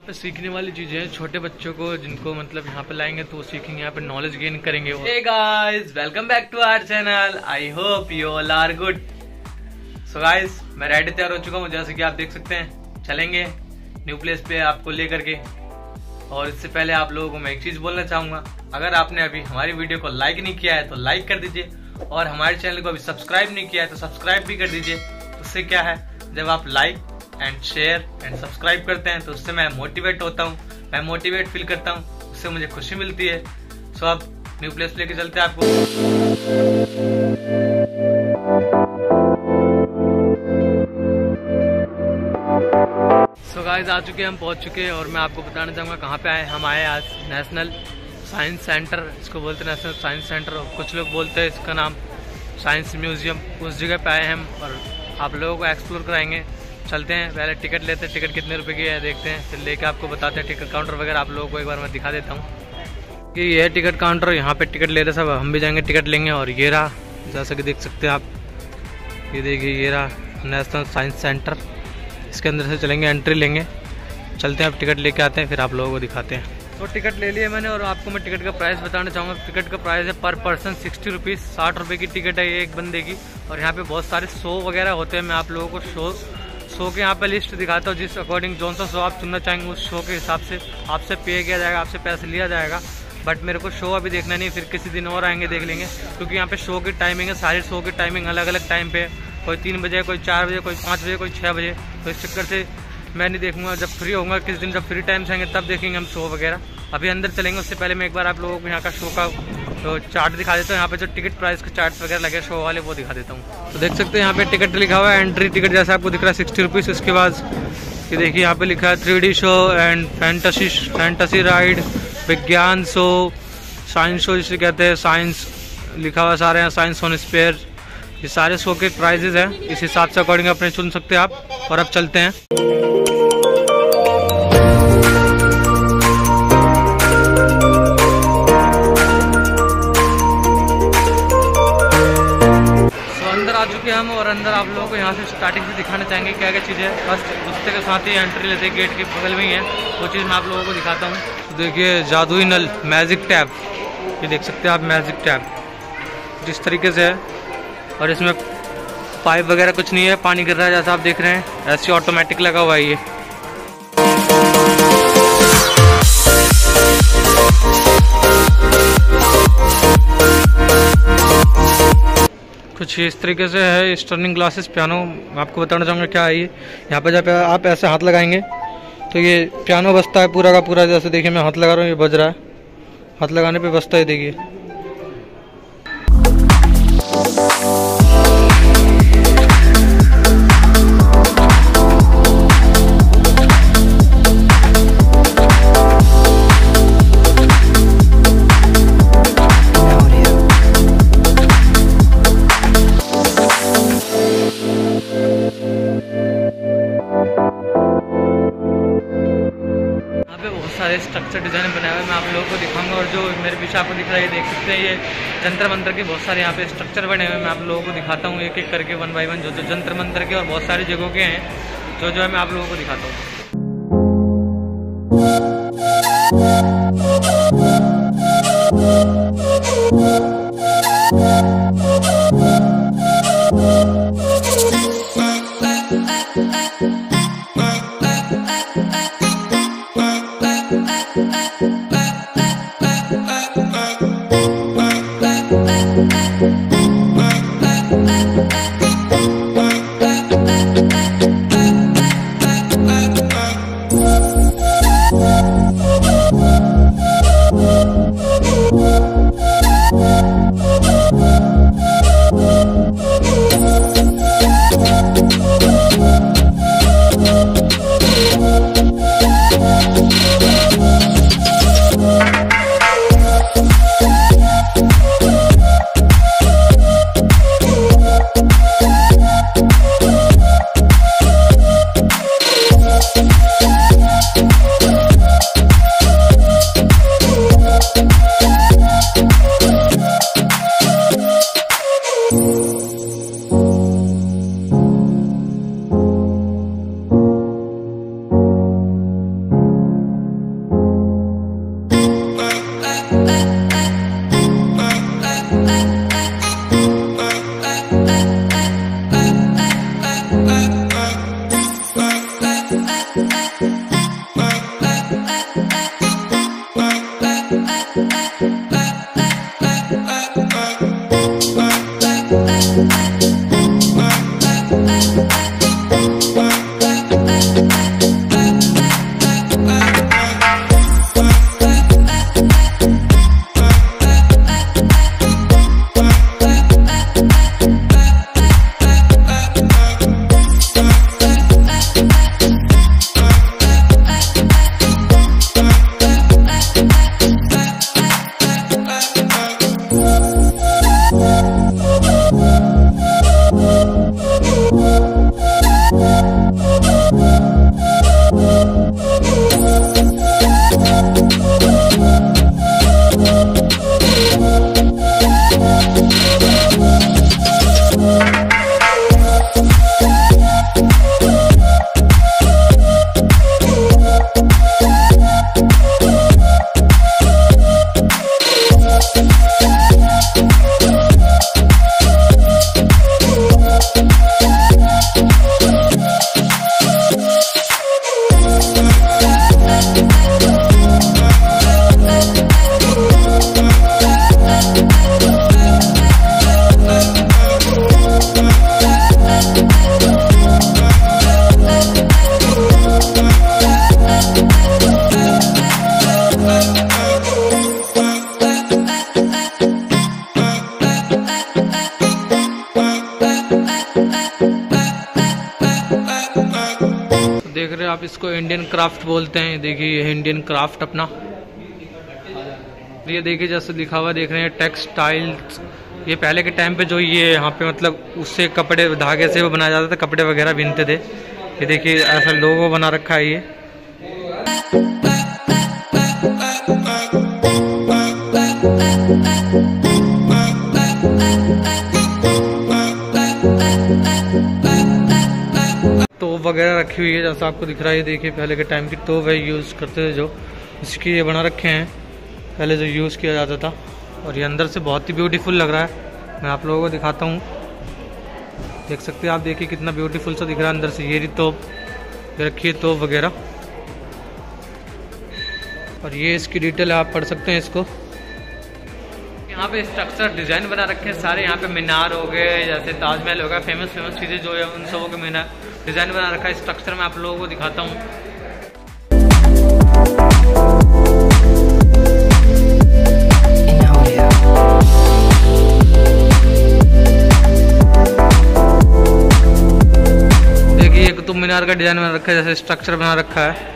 सीखने वाली चीजें हैं छोटे बच्चों को, जिनको मतलब यहाँ पे लाएंगे तो वो सीखेंगे, यहाँ पे नॉलेज गेन करेंगे। Hey guys, welcome back to our channel. I hope you all are good. So guys, मैं रेडी तैयार हो चुका हूँ, जैसे कि आप देख सकते हैं। चलेंगे न्यू प्लेस पे आपको लेकर के। और इससे पहले आप लोगों को मैं एक चीज बोलना चाहूंगा, अगर आपने अभी हमारी वीडियो को लाइक नहीं किया है तो लाइक कर दीजिए, और हमारे चैनल को अभी सब्सक्राइब नहीं किया है तो सब्सक्राइब भी कर दीजिए। उससे क्या है, जब आप like and share and subscribe करते हैं तो उससे मैं मोटिवेट होता हूँ, मैं मोटिवेट फील करता हूँ, उससे मुझे खुशी मिलती है। सो अब न्यू प्लेस लेके चलते हैं आपको। सो गाइस, आ चुके हैं, हम पहुंच चुके हैं, और मैं आपको बताना चाहूँगा कहाँ पे आए। हम आए आज नेशनल साइंस सेंटर, इसको बोलते हैं नेशनल साइंस सेंटर, और कुछ लोग बोलते हैं इसका नाम साइंस म्यूजियम। उस जगह पे आए हैं हम, और आप लोगों को एक्सप्लोर कराएंगे। चलते हैं, पहले टिकट लेते हैं, टिकट कितने रुपए की है देखते हैं, फिर लेके आपको बताते हैं। टिकट काउंटर वगैरह आप लोगों को एक बार मैं दिखा देता हूँ कि ये है टिकट काउंटर। यहाँ पे टिकट ले रहे सब, हम भी जाएंगे टिकट लेंगे। और ये रहा, जैसा कि देख सकते हैं आप, ये देखिए, ये रहा नेशनल साइंस सेंटर। इसके अंदर से चलेंगे, एंट्री लेंगे, चलते हैं, अब टिकट लेके आते हैं, फिर आप लोगों को दिखाते हैं। तो टिकट ले लिया मैंने, और आपको मैं टिकट का प्राइस बताना चाहूँगा। टिकट का प्राइस है पर पर्सन 60 रुपीज़, 60 रुपये की टिकट है ये एक बंदे की। और यहाँ पे बहुत सारे शो वगैरह होते हैं, मैं आप लोगों को शो के यहाँ पे लिस्ट दिखाता हूँ, जिस अकॉर्डिंग जौन सा शो आप चुनना चाहेंगे उस शो के हिसाब से आपसे पे किया जाएगा, आपसे पैसे लिया जाएगा। बट मेरे को शो अभी देखना नहीं, फिर किसी दिन और आएंगे देख लेंगे, क्योंकि यहाँ पे शो की टाइमिंग है, सारे शो की टाइमिंग अलग अलग टाइम पे, कोई 3 बजे, कोई 4 बजे, कोई 5 बजे, कोई 6 बजे। तो इस चक्कर से मैं नहीं देखूंगा, जब फ्री होऊंगा किस दिन, जब फ्री टाइम से आएंगे तब देखेंगे हम शो वगैरह। अभी अंदर चलेंगे, उससे पहले मैं एक बार आप लोगों को यहाँ का शो का तो चार्ट दिखा देता हूँ। यहाँ पे जो टिकट प्राइस के चार्ट्स वगैरह लगे शो वाले, वो दिखा देता हूँ। तो देख सकते हैं यहाँ पे टिकट लिखा हुआ है, एंट्री टिकट जैसा आपको दिख रहा है 60 रुपीज़। उसके बाद ये देखिए, यहाँ पे लिखा है 3D show and fantasy ride, विज्ञान शो, साइंस शो जिसे कहते हैं, साइंस लिखा हुआ सारे हैं, साइंस ऑन स्पेयर। ये सारे शो के प्राइजेज हैं, इस हिसाब से अकॉर्डिंग अपने चुन सकते हैं आप। और अब चलते हैं। आ चुके हम, और अंदर आप लोगों को यहाँ से स्टार्टिंग से दिखाना चाहेंगे क्या क्या चीज़ है। फर्स्ट उसके के साथ ही एंट्री लेते, गेट के बगल में ही है, वो चीज़ मैं आप लोगों को दिखाता हूँ। देखिए, जादुई नल, मैजिक टैब, ये देख सकते हैं आप, मैजिक टैब जिस तरीके से है। और इसमें पाइप वगैरह कुछ नहीं है, पानी गिर रहा है जैसा आप देख रहे हैं, ऐसे ऑटोमेटिक लगा हुआ है ये। कुछ इस तरीके से है स्टर्निंग ग्लासेस पियानो। आपको बताना चाहूँगा क्या है ये। यहाँ पे जब आप ऐसे हाथ लगाएंगे तो ये पियानो बजता है पूरा का पूरा। जैसे देखिए, मैं हाथ लगा रहा हूँ, ये बज रहा है, हाथ लगाने पे बजता है, देखिए। सारे स्ट्रक्चर डिजाइन बनाए हुए मैं आप लोगों को दिखाऊंगा। और जो मेरे पीछे आपको दिख रहा है, ये देख सकते हैं, ये जंतर मंतर के बहुत सारे यहाँ पे स्ट्रक्चर बने हुए मैं आप लोगों को दिखाता हूँ एक एक करके, 1 बाय 1, जो जंतर मंतर के और बहुत सारी जगहों के हैं, जो है मैं आप लोगों को दिखाता हूँ। आप इसको इंडियन क्राफ्ट बोलते हैं। देखिए ये इंडियन क्राफ्ट अपना, ये देखिए जैसे लिखा हुआ देख रहे हैं टेक्सटाइल्स। ये पहले के टाइम पे जो ये यहाँ पे मतलब उससे कपड़े धागे से वो बनाया जाता था, कपड़े वगैरह बिनते थे। ये देखिए ऐसा लोगो बना रखा है ये। तोप वगैरह रखी हुई है जैसा आपको दिख रहा है। ये देखिए पहले के टाइम की तोप है, यूज़ करते थे जो, इसकी ये बना रखे हैं पहले जो यूज़ किया जाता था। और ये अंदर से बहुत ही ब्यूटीफुल लग रहा है, मैं आप लोगों को दिखाता हूँ। देख सकते हैं आप, देखिए कितना ब्यूटीफुल सा दिख रहा है अंदर से। ये तोप रखी है, तोप वगैरह। और ये इसकी डिटेल आप पढ़ सकते हैं इसको। यहाँ पे स्ट्रक्चर डिजाइन बना रखे हैं सारे। यहाँ पे मीनार हो गए, जैसे ताजमहल हो गया, फेमस चीज़ें जो है उन सबों के मीनार डिजाइन बना रखा है। स्ट्रक्चर मैं आप लोगों को दिखाता हूँ। देखिए कुतुब मीनार का डिजाइन बना रखा है, जैसे स्ट्रक्चर बना रखा है।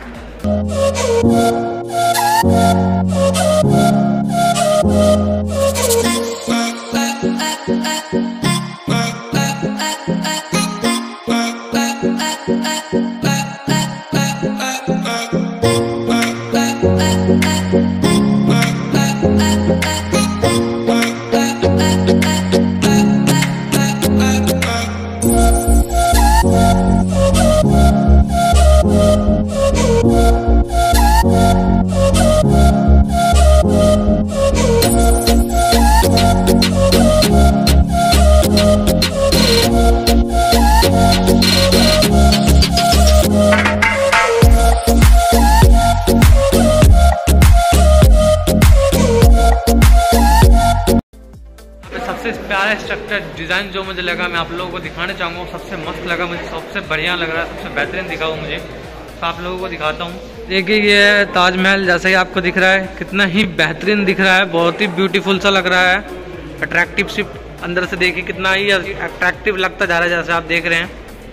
सबसे प्यारा स्ट्रक्चर डिज़ाइन जो मुझे लगा मैं आप लोगों को दिखाना चाहूँगा, सबसे मस्त लगा मुझे, सबसे बढ़िया लग रहा है, सबसे बेहतरीन दिखा वो मुझे, तो आप लोगों को दिखाता हूँ। देखिए ये ताजमहल जैसा ही आपको दिख रहा है, कितना ही बेहतरीन दिख रहा है, बहुत ही ब्यूटीफुल सा लग रहा है। अट्रैक्टिव शिफ्ट अंदर से देखिए कितना ही अट्रैक्टिव लगता जा रहा है, जैसे आप देख रहे हैं।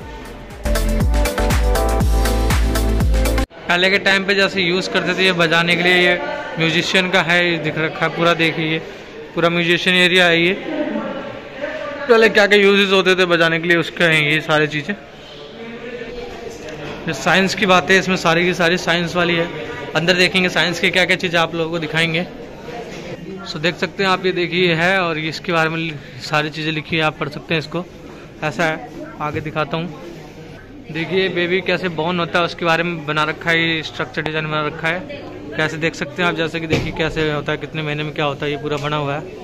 पहले के टाइम पे जैसे यूज़ करते थे ये बजाने के लिए, ये म्यूजिशियन का है, ये दिख रखा है पूरा। देखिए पूरा म्यूजिशियन एरिया है ये। पहले क्या क्या यूजेस होते थे बजाने के लिए, उसके हैं ये सारी चीज़ें। साइंस की बात है इसमें, सारी की सारी साइंस वाली है। अंदर देखेंगे साइंस की क्या क्या चीज़ें आप लोगों को दिखाएंगे। सो देख सकते हैं आप, ये देखिए है, और इसके बारे में सारी चीज़ें लिखी है, आप पढ़ सकते हैं इसको। ऐसा है, आगे दिखाता हूँ। देखिए बेबी कैसे बॉर्न होता है उसके बारे में बना रखा है, ये स्ट्रक्चर डिजाइन बना रखा है। कैसे देख सकते हैं आप, जैसे कि देखिए कैसे होता है, कितने महीने में क्या होता है, ये पूरा बना हुआ है।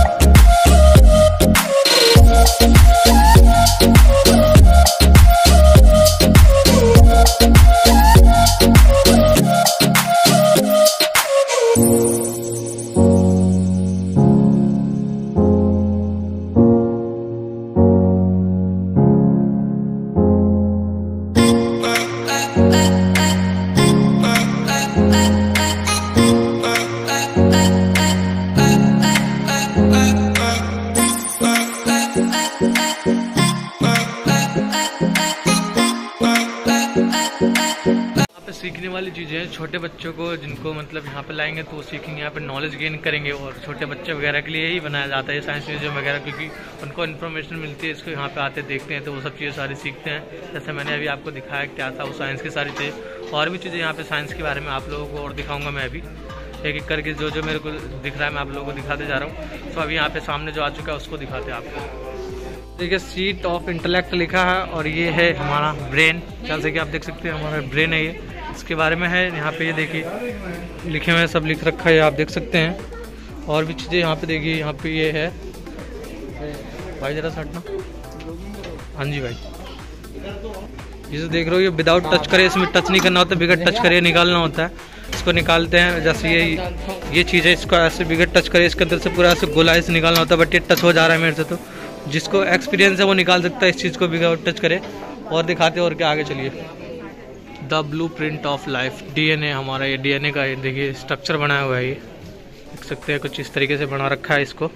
सीखने वाली चीज़ें हैं छोटे बच्चों को, जिनको मतलब यहाँ पे लाएंगे तो वो सीखेंगे, यहाँ पे नॉलेज गेन करेंगे। और छोटे बच्चे वगैरह के लिए ही बनाया जाता है साइंस म्यूजियम वगैरह, क्योंकि उनको इन्फॉर्मेशन मिलती है, इसको यहाँ पे आते देखते हैं तो वो सब चीज़ें सारी सीखते हैं। जैसे मैंने अभी आपको दिखाया क्या था वो साइंस की सारी चीज़ें, और भी चीज़ें यहाँ पे साइंस के बारे में आप लोगों को और दिखाऊँगा मैं अभी एक एक करके। जो जो मेरे को दिख रहा है मैं आप लोगों को दिखाते जा रहा हूँ। तो अभी यहाँ पे सामने जो आ चुका है उसको दिखाते हैं आपको। देखिए सीट ऑफ इंटेलेक्ट लिखा है, और ये है हमारा ब्रेन, जैसे कि आप देख सकते हैं हमारा ब्रेन है ये, इसके बारे में है। यहाँ पे ये देखिए लिखे हुए सब लिख रखा है, आप देख सकते हैं। और भी चीज़ें यहाँ पे देखिए, यहाँ पे ये है भाई, जरा हटना। हाँ जी भाई, ये जो देख रहे हो ये विदाउट टच करे, इसमें टच नहीं करना होता, बिगड़ टच करे निकालना होता है। इसको निकालते हैं, जैसे ये चीज़ है, इसको ऐसे बिगड़ टच करे, इसके अंदर से पूरा ऐसे गोलाई से निकालना होता है। बट ये टच हो जा रहा है मेरे से, तो जिसको एक्सपीरियंस है वो निकाल सकता है इस चीज़ को बिगड़ टच करे। और दिखाते और क्या आगे चलिए। The blueprint of life, DNA हमारा, ये DNA का देखिए स्ट्रक्चर बनाया हुआ है, ये देख सकते हैं कुछ इस तरीके से बना रखा है इसको।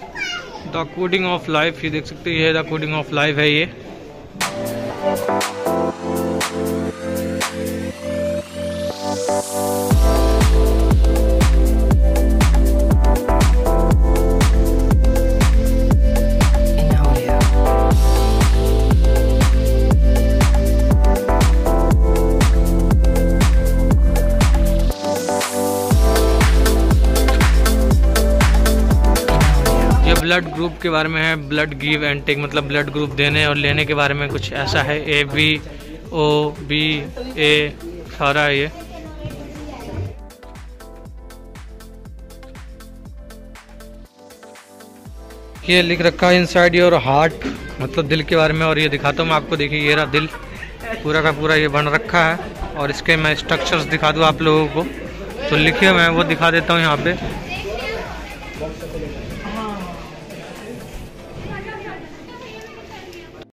द कोडिंग ऑफ लाइफ, ये देख सकते हैं, ये द कोडिंग ऑफ लाइफ है ये। ब्लड ग्रुप के बारे में है, ब्लड गिव एंड टेक, मतलब ब्लड ग्रुप देने और लेने के बारे में कुछ ऐसा है। AB O B A सारा है ये लिख रखा है इनसाइड योर हार्ट, मतलब दिल के बारे में। और ये दिखाता हूँ मैं आपको, देखिए ये रहा दिल पूरा का पूरा ये बन रखा है। और इसके मैं स्ट्रक्चर्स दिखा दूँ आप लोगों को, तो लिखे मैं वो दिखा देता हूँ यहाँ पे।